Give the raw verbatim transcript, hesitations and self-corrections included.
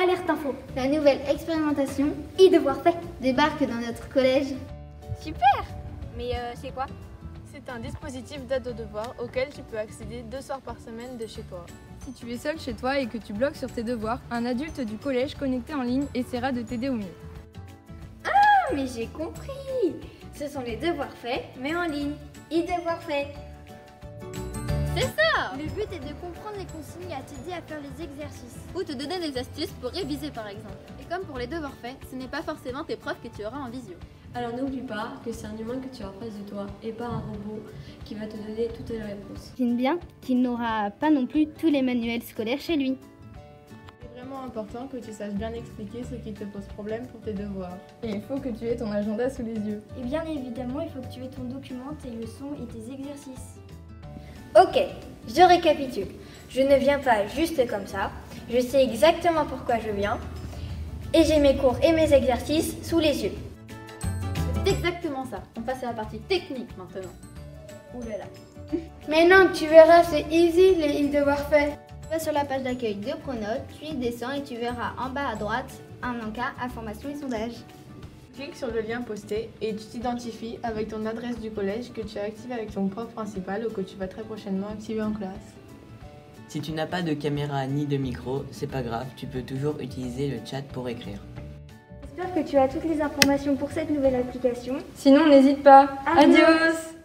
Alerte Info, la nouvelle expérimentation e-devoir fait débarque dans notre collège. Super! Mais euh, c'est quoi? C'est un dispositif d'aide aux devoirs auquel tu peux accéder deux soirs par semaine de chez toi. Si tu es seul chez toi et que tu bloques sur tes devoirs, un adulte du collège connecté en ligne essaiera de t'aider au mieux. Ah, mais j'ai compris! Ce sont les devoirs faits, mais en ligne. E-devoir fait. C'est ça! Le but est de comprendre les consignes et à t'aider à faire les exercices. Ou te donner des astuces pour réviser par exemple. Et comme pour les devoirs faits, ce n'est pas forcément tes profs que tu auras en visio. Alors n'oublie pas que c'est un humain que tu as en face de toi et pas un robot qui va te donner toutes les réponses. J'imagine bien qu'il n'aura pas non plus tous les manuels scolaires chez lui. C'est vraiment important que tu saches bien expliquer ce qui te pose problème pour tes devoirs. Et il faut que tu aies ton agenda sous les yeux. Et bien évidemment, il faut que tu aies ton document, tes leçons et tes exercices. Ok, je récapitule. Je ne viens pas juste comme ça. Je sais exactement pourquoi je viens. Et j'ai mes cours et mes exercices sous les yeux. C'est exactement ça. On passe à la partie technique maintenant. Ouh là là. Mais non, tu verras, c'est easy les e-devoirs faits. Va sur la page d'accueil de Pronote, puis descends et tu verras en bas à droite un encart information et sondage. Clique sur le lien posté et tu t'identifies avec ton adresse du collège que tu as activé avec ton prof principal ou que tu vas très prochainement activer en classe. Si tu n'as pas de caméra ni de micro, c'est pas grave, tu peux toujours utiliser le chat pour écrire. J'espère que tu as toutes les informations pour cette nouvelle application. Sinon, n'hésite pas. Adios. Adios.